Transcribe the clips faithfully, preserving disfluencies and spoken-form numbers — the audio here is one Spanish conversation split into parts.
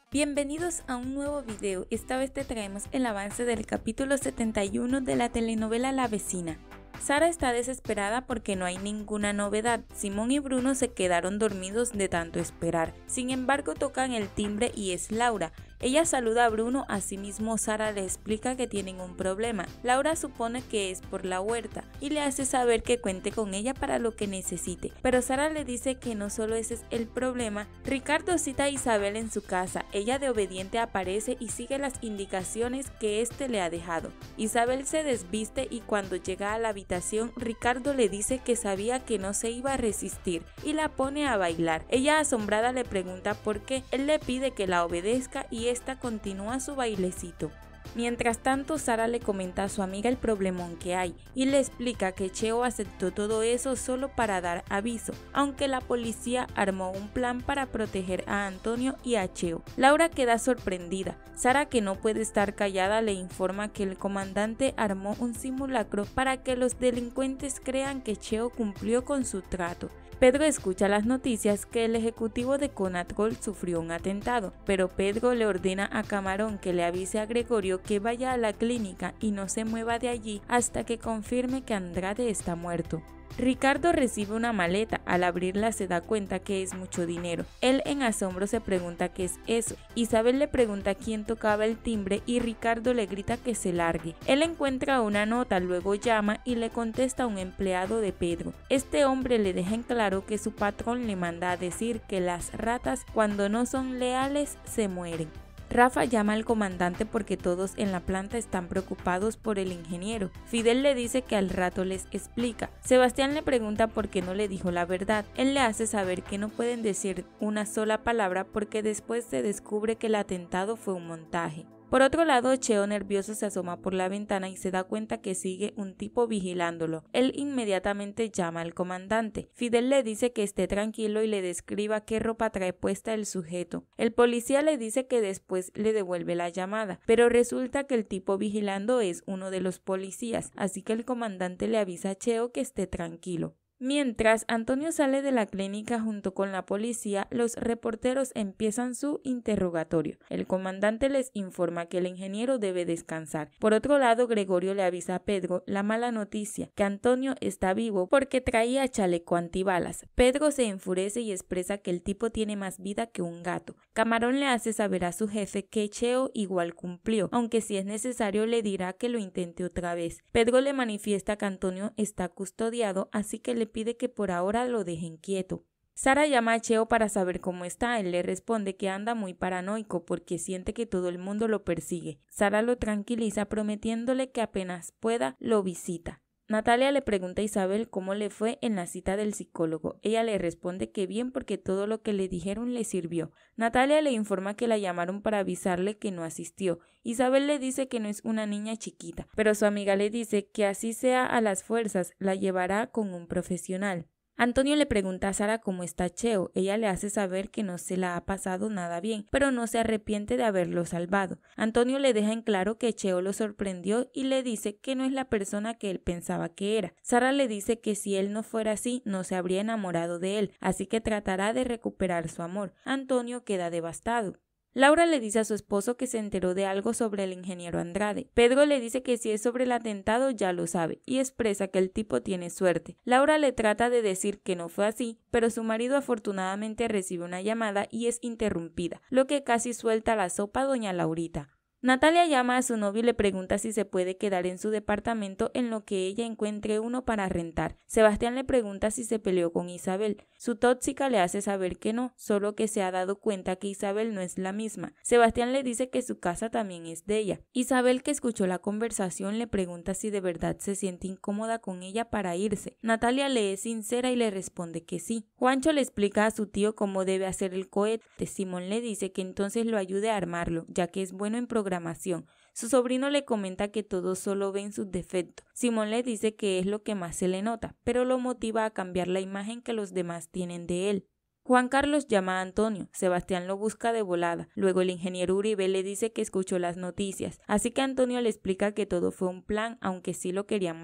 Bienvenidos a un nuevo video. Esta vez te traemos el avance del capítulo setenta y uno de la telenovela La Vecina. Sara está desesperada porque no hay ninguna novedad. Simón y Bruno se quedaron dormidos de tanto esperar. Sin embargo, tocan el timbre y es Laura. Ella saluda a Bruno, asimismo Sara le explica que tienen un problema. Laura supone que es por la huerta y le hace saber que cuente con ella para lo que necesite, pero Sara le dice que no solo ese es el problema. Ricardo cita a Isabel en su casa, ella de obediente aparece y sigue las indicaciones que este le ha dejado. Isabel se desviste y cuando llega a la habitación, Ricardo le dice que sabía que no se iba a resistir y la pone a bailar. Ella asombrada le pregunta por qué, él le pide que la obedezca y esta continúa su bailecito. Mientras tanto, Sara le comenta a su amiga el problemón que hay y le explica que Cheo aceptó todo eso solo para dar aviso, aunque la policía armó un plan para proteger a Antonio y a Cheo. Laura queda sorprendida. Sara, que no puede estar callada, le informa que el comandante armó un simulacro para que los delincuentes crean que Cheo cumplió con su trato. Pedro escucha las noticias que el ejecutivo de Conatrol sufrió un atentado, pero Pedro le ordena a Camarón que le avise a Gregorio que vaya a la clínica y no se mueva de allí hasta que confirme que Andrade está muerto. Ricardo recibe una maleta, al abrirla se da cuenta que es mucho dinero. Él en asombro se pregunta qué es eso. Isabel le pregunta quién tocaba el timbre y Ricardo le grita que se largue. Él encuentra una nota, luego llama y le contesta a un empleado de Pedro. Este hombre le deja en claro que su patrón le manda a decir que las ratas cuando no son leales se mueren. Rafa llama al comandante porque todos en la planta están preocupados por el ingeniero. Fidel le dice que al rato les explica. Sebastián le pregunta por qué no le dijo la verdad. Él le hace saber que no pueden decir una sola palabra porque después se descubre que el atentado fue un montaje. Por otro lado, Cheo nervioso se asoma por la ventana y se da cuenta que sigue un tipo vigilándolo. Él inmediatamente llama al comandante. Fidel le dice que esté tranquilo y le describa qué ropa trae puesta el sujeto. El policía le dice que después le devuelve la llamada, pero resulta que el tipo vigilando es uno de los policías, así que el comandante le avisa a Cheo que esté tranquilo. Mientras Antonio sale de la clínica junto con la policía, los reporteros empiezan su interrogatorio. El comandante les informa que el ingeniero debe descansar. Por otro lado, Gregorio le avisa a Pedro la mala noticia, que Antonio está vivo porque traía chaleco antibalas. Pedro se enfurece y expresa que el tipo tiene más vida que un gato. Camarón le hace saber a su jefe que Cheo igual cumplió, aunque si es necesario le dirá que lo intente otra vez. Pedro le manifiesta que Antonio está custodiado, así que le pide que por ahora lo dejen quieto. Sara llama a Cheo para saber cómo está. Él le responde que anda muy paranoico porque siente que todo el mundo lo persigue. Sara lo tranquiliza prometiéndole que apenas pueda lo visita. Natalia le pregunta a Isabel cómo le fue en la cita del psicólogo. Ella le responde que bien porque todo lo que le dijeron le sirvió. Natalia le informa que la llamaron para avisarle que no asistió. Isabel le dice que no es una niña chiquita, pero su amiga le dice que así sea a las fuerzas, la llevará con un profesional. Antonio le pregunta a Sara cómo está Cheo. Ella le hace saber que no se la ha pasado nada bien, pero no se arrepiente de haberlo salvado. Antonio le deja en claro que Cheo lo sorprendió y le dice que no es la persona que él pensaba que era. Sara le dice que si él no fuera así, no se habría enamorado de él, así que tratará de recuperar su amor. Antonio queda devastado. Laura le dice a su esposo que se enteró de algo sobre el ingeniero Andrade. Pedro le dice que si es sobre el atentado ya lo sabe y expresa que el tipo tiene suerte. Laura le trata de decir que no fue así, pero su marido afortunadamente recibe una llamada y es interrumpida, lo que casi suelta la sopa a doña Laurita. Natalia llama a su novio y le pregunta si se puede quedar en su departamento en lo que ella encuentre uno para rentar. Sebastián le pregunta si se peleó con Isabel. Su tóxica le hace saber que no, solo que se ha dado cuenta que Isabel no es la misma. Sebastián le dice que su casa también es de ella. Isabel, que escuchó la conversación, le pregunta si de verdad se siente incómoda con ella para irse. Natalia le es sincera y le responde que sí. Juancho le explica a su tío cómo debe hacer el cohete. Simón le dice que entonces lo ayude a armarlo, ya que es bueno en programación. Su sobrino le comenta que todos solo ven sus defectos. Simón le dice que es lo que más se le nota, pero lo motiva a cambiar la imagen que los demás tienen de él. Juan Carlos llama a Antonio, Sebastián lo busca de volada, luego el ingeniero Uribe le dice que escuchó las noticias, así que Antonio le explica que todo fue un plan, aunque sí lo querían matar.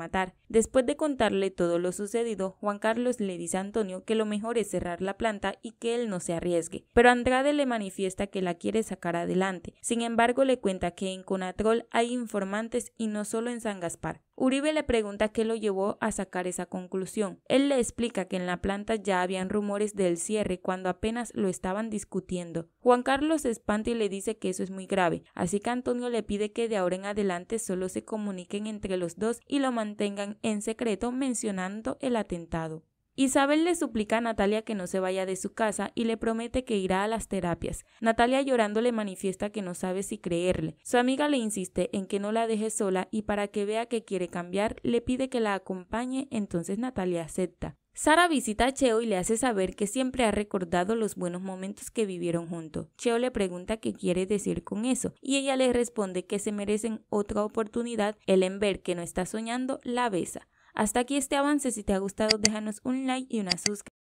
Después de contarle todo lo sucedido, Juan Carlos le dice a Antonio que lo mejor es cerrar la planta y que él no se arriesgue, pero Andrade le manifiesta que la quiere sacar adelante. Sin embargo, le cuenta que en Conatrol hay informantes y no solo en San Gaspar. Uribe le pregunta qué lo llevó a sacar esa conclusión. Él le explica que en la planta ya habían rumores del cierre cuando apenas lo estaban discutiendo. Juan Carlos se espanta y le dice que eso es muy grave, así que Antonio le pide que de ahora en adelante solo se comuniquen entre los dos y lo mantengan en secreto, mencionando el atentado. Isabel le suplica a Natalia que no se vaya de su casa y le promete que irá a las terapias. Natalia llorando le manifiesta que no sabe si creerle. Su amiga le insiste en que no la deje sola y para que vea que quiere cambiar, le pide que la acompañe, entonces Natalia acepta. Sara visita a Cheo y le hace saber que siempre ha recordado los buenos momentos que vivieron juntos. Cheo le pregunta qué quiere decir con eso y ella le responde que se merecen otra oportunidad. Él, en ver que no está soñando, la besa. Hasta aquí este avance. Si te ha gustado, déjanos un like y una suscripción.